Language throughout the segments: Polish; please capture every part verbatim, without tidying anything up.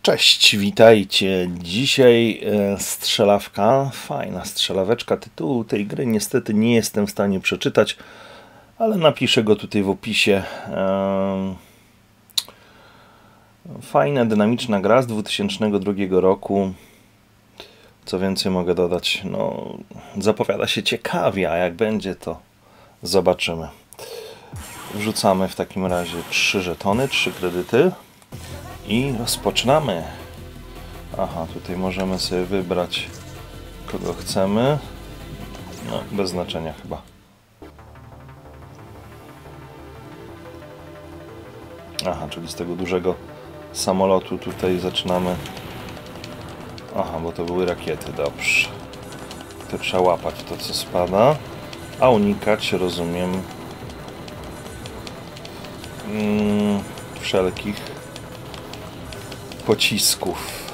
Cześć, witajcie. Dzisiaj e, strzelawka, fajna strzelaweczka. Tytułu tej gry niestety nie jestem w stanie przeczytać, ale napiszę go tutaj w opisie. E, fajna, dynamiczna gra z dwa tysiące drugiego roku. Co więcej mogę dodać? No, zapowiada się ciekawie, a jak będzie, to zobaczymy. Wrzucamy w takim razie trzy żetony, trzy kredyty. I rozpoczynamy. Aha, tutaj możemy sobie wybrać, kogo chcemy. No, bez znaczenia chyba. Aha, czyli z tego dużego samolotu tutaj zaczynamy. Aha, bo to były rakiety, dobrze. To trzeba łapać to, co spada. A unikać, rozumiem, mm, wszelkich pocisków.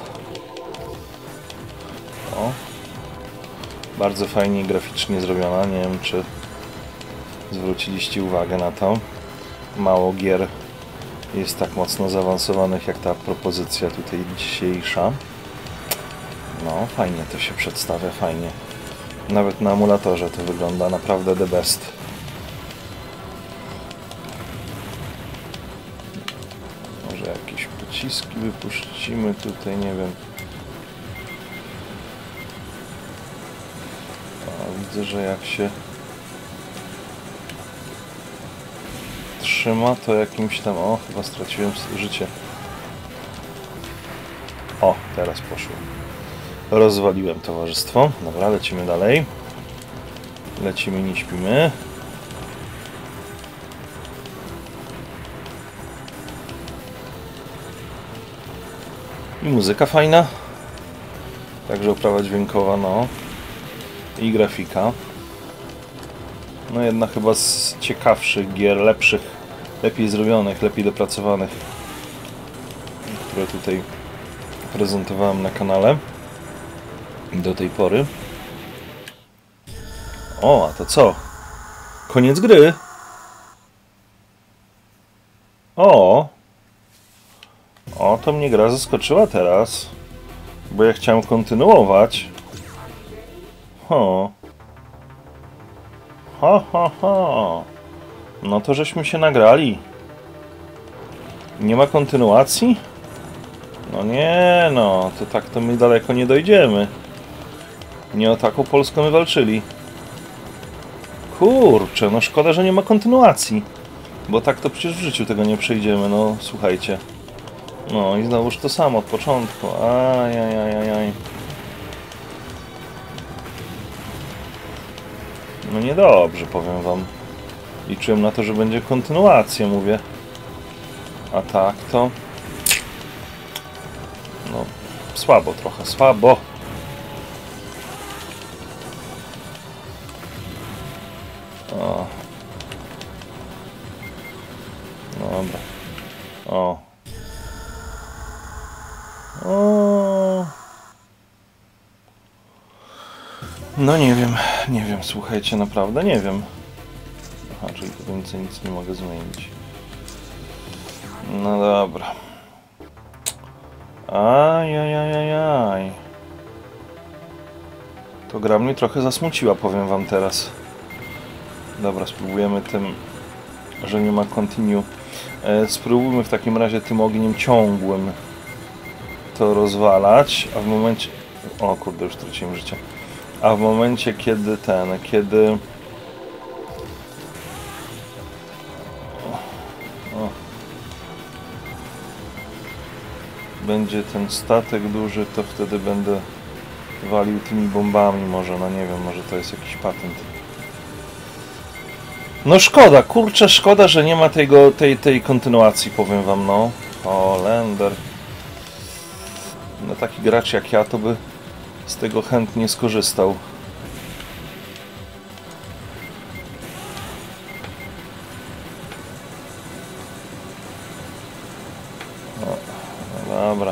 O. Bardzo fajnie graficznie zrobiona. Nie wiem, czy zwróciliście uwagę na to. Mało gier jest tak mocno zaawansowanych jak ta propozycja tutaj dzisiejsza. No, fajnie to się przedstawia, fajnie. Nawet na emulatorze to wygląda naprawdę the best. Może jakieś pociski wypuścimy tutaj, nie wiem. A, widzę, że jak się trzyma, to jakimś tam... O, chyba straciłem życie. O, teraz poszło. Rozwaliłem towarzystwo. Dobra, lecimy dalej. Lecimy, nie śpimy. I muzyka fajna. Także oprawa dźwiękowa, no. I grafika. No jedna chyba z ciekawszych gier, lepszych, lepiej zrobionych, lepiej dopracowanych, które tutaj prezentowałem na kanale do tej pory. O, a to co? Koniec gry? O! O, to mnie gra zaskoczyła teraz, bo ja chciałem kontynuować. Ho. Ho, ho, ho. No to żeśmy się nagrali. Nie ma kontynuacji? No nie, no, to tak to my daleko nie dojdziemy. Nie o taką Polską my walczyli. Kurczę, no szkoda, że nie ma kontynuacji. Bo tak to przecież w życiu tego nie przejdziemy, no słuchajcie. No i znowuż to samo od początku. Ajajajajaj. No niedobrze, powiem wam. Liczyłem na to, że będzie kontynuacja, mówię. A tak to... No, słabo trochę, słabo. O. Dobra. O. O. No nie wiem, nie wiem, słuchajcie, naprawdę nie wiem. Aha, czyli tu więcej nic nie mogę zmienić. No dobra. Ajajajajaj. To gra mnie trochę zasmuciła, powiem wam teraz. Dobra, spróbujemy tym, że nie ma continue. E, spróbujmy w takim razie tym ogniem ciągłym to rozwalać, a w momencie... O kurde, już straciłem życie. A w momencie, kiedy ten, kiedy... O. Będzie ten statek duży, to wtedy będę walił tymi bombami może, no nie wiem, może to jest jakiś patent. No szkoda, kurczę, szkoda, że nie ma tego, tej, tej kontynuacji, powiem wam, no. O, Lender. No taki gracz jak ja, to by z tego chętnie skorzystał. No, no dobra.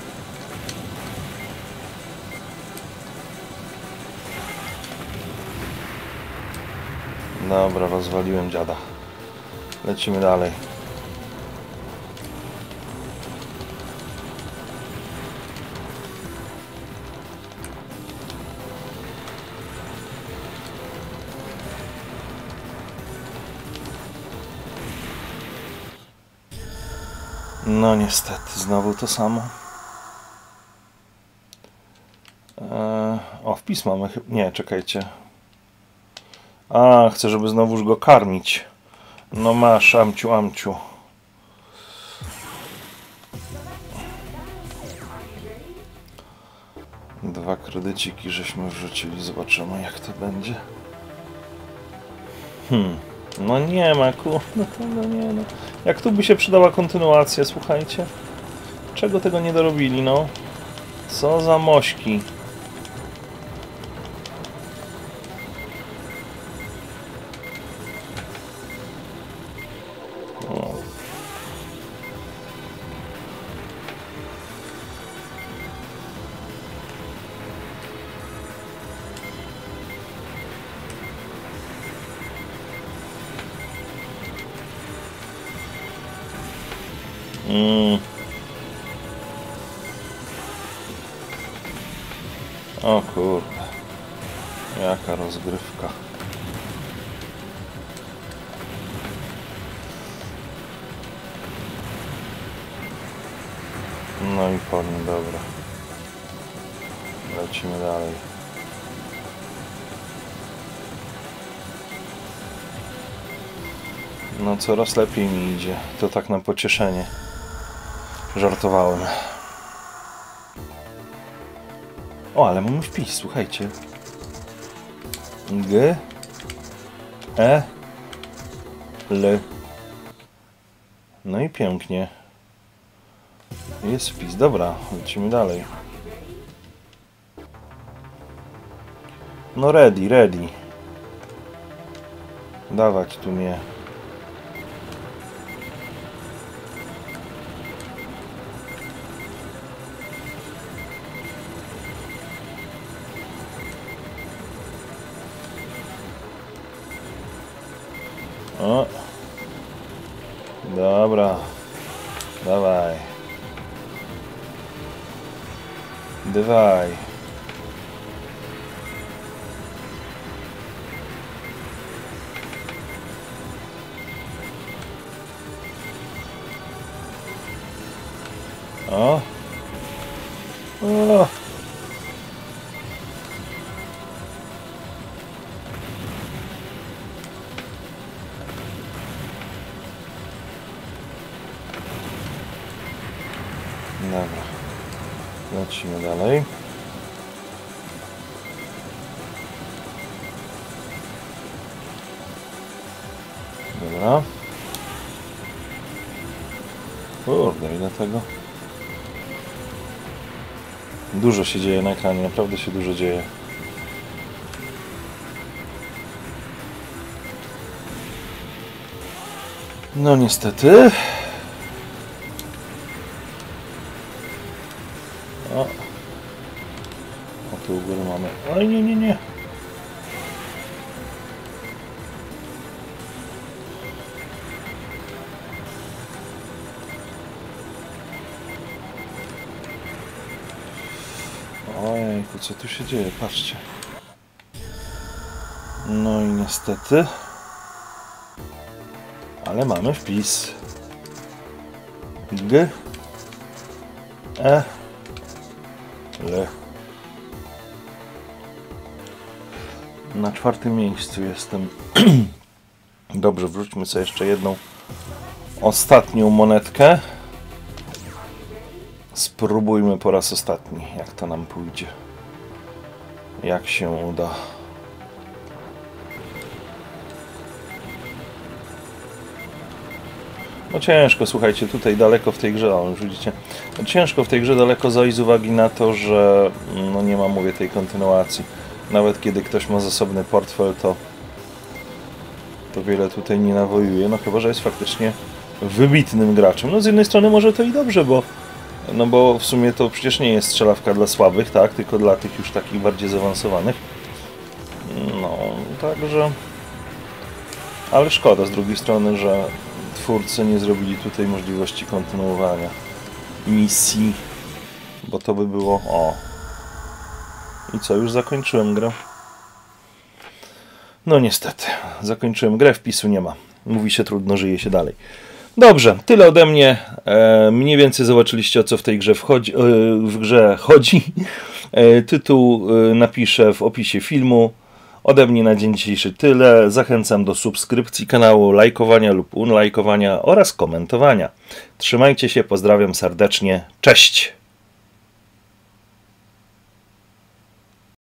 Dobra, rozwaliłem dziada. Lecimy dalej. No niestety, znowu to samo. Eee, o, wpis mamy. Nie, czekajcie. A, chcę, żeby znowuż go karmić. No masz, amciu, amciu. Dwa kredyciki żeśmy wrzucili. Zobaczymy, jak to będzie. Hmm. No nie ma, ku... No to no nie, no. Jak tu by się przydała kontynuacja, słuchajcie. Czego tego nie dorobili, no? Co za mośki. O. Mm. O kurde. Jaka rozgrywka. No i po nim, dobra. Lecimy dalej. No coraz lepiej mi idzie. To tak na pocieszenie. Żartowałem. O, ale mamy wpis, słuchajcie. G E L. No i pięknie. Jest wpis, dobra, lecimy dalej. No ready, ready. Dawać tu mnie. O. Dobra. Dawaj. Dawaj. O. O. Dobra. Lecimy dalej. Dobra. Kurde, ile tego? Dużo się dzieje na ekranie, naprawdę się dużo dzieje. No niestety. O. O tu u góry mamy. Oj, nie, nie, nie. Ojejku, co tu się dzieje? Patrzcie. No i niestety. Ale mamy wpis. G E L. Na czwartym miejscu jestem. Dobrze, wrzućmy sobie jeszcze jedną ostatnią monetkę. Spróbujmy po raz ostatni, jak to nam pójdzie. Jak się uda. No ciężko, słuchajcie, tutaj daleko w tej grze, o, już widzicie, no ciężko w tej grze daleko zajść z uwagi na to, że no nie ma, mówię, tej kontynuacji. Nawet kiedy ktoś ma zasobny portfel, to to wiele tutaj nie nawojuje, no chyba że jest faktycznie wybitnym graczem. No z jednej strony może to i dobrze, bo no bo w sumie to przecież nie jest strzelawka dla słabych, tak, tylko dla tych już takich bardziej zaawansowanych. No, także... Ale szkoda z drugiej strony, że twórcy nie zrobili tutaj możliwości kontynuowania misji, bo to by było... O! I co, już zakończyłem grę? No niestety, zakończyłem grę, wpisu nie ma. Mówi się trudno, żyje się dalej. Dobrze, tyle ode mnie. E, mniej więcej zobaczyliście, o co w tej grze, wchodzi, e, w grze chodzi. E, tytuł e, napiszę w opisie filmu. Ode mnie na dzień dzisiejszy tyle. Zachęcam do subskrypcji kanału, lajkowania lub unlajkowania oraz komentowania. Trzymajcie się, pozdrawiam serdecznie. Cześć!